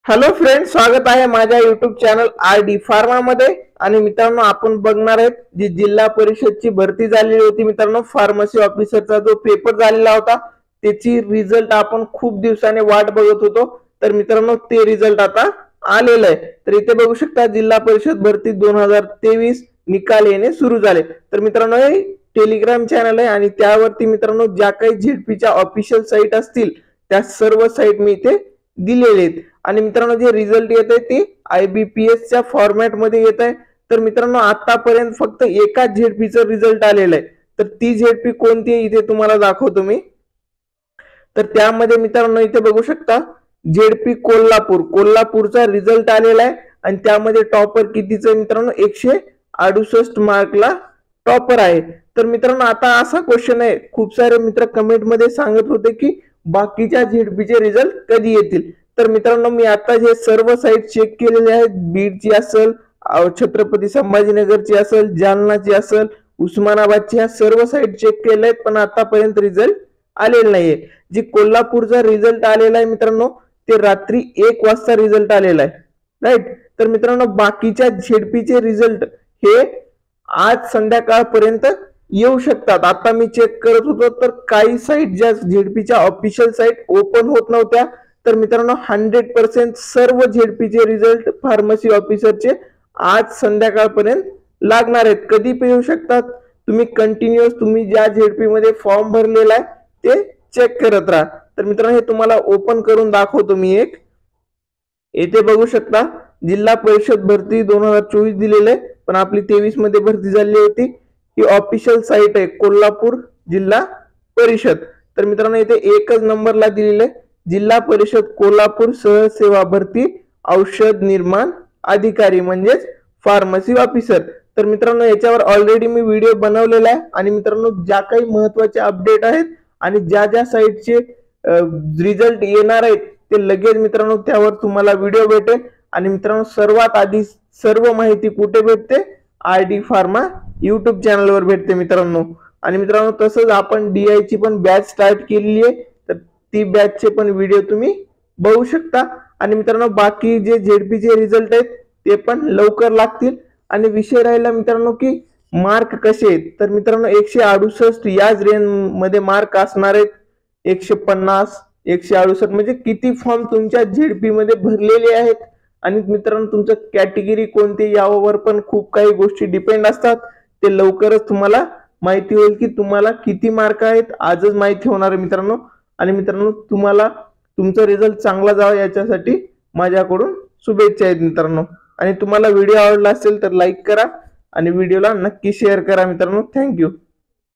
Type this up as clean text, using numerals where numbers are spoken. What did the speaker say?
Hello friends, स्वागत आहे माझ्या युट्यूब चॅनल आर.डी. फार्मा मध्ये। आणि मित्रांनो, आपण बघणार आहेत जी जिल्हा परिषदची भरती झालेली होती मित्रांनो, फार्मसी ऑफिसरचा जो पेपर झालेला होता त्याची रिझल्ट आपण खूप दिवसाने वाट बघत होतो। तर मित्रांनो, ते रिझल्ट आता आलेलं आहे। तर इथे बघू शकता जिल्हा परिषद भरती 2023 निकाल येणे सुरू झाले। तर मित्रांनो, हे टेलिग्राम चॅनल आहे आणि त्यावरती मित्रांनो ज्या काही झेडपीच्या ऑफिशियल साइट असतील त्या सर्व साइट मी इथे दिलेले आहेत। आणि मित्रांनो, जे रिझल्ट येत आहे ते IBPS च्या फॉर्मॅट मध्ये येत आहे। तर मित्रांनो, आतापर्यंत फक्त एका झेडपीचं रिझल्ट आलेलं आहे। तर ती झेडपी कोणती आहे इथे तुम्हाला दाखवतो मी। तर त्यामध्ये मित्रांनो इथे बघू शकता झेडपी कोल्हापूरचा रिझल्ट आलेला आहे। आणि त्यामध्ये टॉपर कितीचं मित्रांनो 168 मार्कला टॉपर आहे। तर मित्रांनो, आता असा क्वेश्चन आहे, खूप सारे मित्र कमेंट मध्ये सांगत होते की बाकीच्या झेडपीचे रिझल्ट कधी येतील। तर मित्रांनो, मी आता जे सर्व साइट चेक केलेले आहेत, बीडची असेल, छत्रपती संभाजीनगरची असेल, जालनाची असेल, उस्मानाबादची, ह्या सर्व साइट चेक केले आहेत, पण आतापर्यंत रिझल्ट आलेला नाहीये। जी कोल्हापूरचा रिझल्ट आलेला आहे मित्रांनो, ते रात्री 1 वाजता रिझल्ट आलेला आहे, राईट। तर मित्रांनो, बाकीच्या झेडपीचे रिझल्ट हे आज संध्याकाळपर्यंत येऊ शकतात। आता मी चेक करत होतो तर काही साइट ज्या झेडपीच्या ऑफिशियल साइट ओपन होत नव्हत्या। तर मित्रांनो, 100% सर्व झेडपीचे रिझल्ट फार्मसी ऑफिसरचे आज संध्याकाळपर्यंत लागणार आहेत। कधी पण येऊ शकतात। तुम्ही कंटिन्युअस तुम्ही ज्या झेडपी मध्ये फॉर्म भरलेला आहे ते चेक करत राहा। तर मित्रांनो, हे तुम्हाला ओपन करून दाखवतो मी एक। येथे बघू शकता जिल्हा परिषद भरती 2024 दिलेले, पण आपली 23 मध्ये भरती झाली होती। ही ऑफिशियल साइट आहे कोल्हापूर जिल्हा परिषद। तर मित्रांनो, इथे एकच नंबरला दिलेले जिल्हा परिषद कोल्हापूर सहसेवा भरती औषध निर्माण अधिकारी म्हणजेच फार्मसी ऑफिसर। तर मित्रांनो, याच्यावर ऑलरेडी मी व्हिडिओ बनवलेला आहे। आणि मित्रांनो, ज्या काही महत्त्वाचे अपडेट आहेत आणि ज्या ज्या साइटचे रिझल्ट येणार आहेत ते लगेच मित्रांनो त्यावर तुम्हाला व्हिडिओ भेटेल। आणि मित्रांनो, सर्वात आधी सर्व माहिती कुठे भेटते? आर.डी. फार्मा YouTube चॅनलवर भेटते मित्रांनो। आणि मित्रांनो, तसंच आपण DI ची पण बॅच स्टार्ट केलेली आहे, तर ती बॅचचे पण व्हिडिओ तुम्ही बघू शकता। आणि मित्रांनो, बाकी जे झेडपीचे रिझल्ट आहेत ते पण लवकर लागतील। आणि विषय राहिला मित्रांनो की मार्क कसे आहेत, तर मित्रांनो 168 याच रेंज मध्ये मार्क असणार आहेत। 150 168 म्हणजे किती फॉर्म तुमच्या झेडपी मध्ये भरलेले आहेत आणि मित्रांनो तुमचं कॅटेगरी कोणती यावर पण खूप काही गोष्टी डिपेंड असतात। ते लवकरच तुम्हाला माहिती होईल की तुम्हाला किती मार्क आहेत, आजच माहिती होणार आहे मित्रांनो। आणि मित्रांनो, तुम्हाला तुमचा रिझल्ट चांगला जावा याच्यासाठी माझ्याकडून शुभेच्छा आहेत मित्रांनो। आणि तुम्हाला व्हिडिओ आवडला असेल तर लाईक करा आणि व्हिडिओला नक्की शेअर करा मित्रांनो। थँक्यू।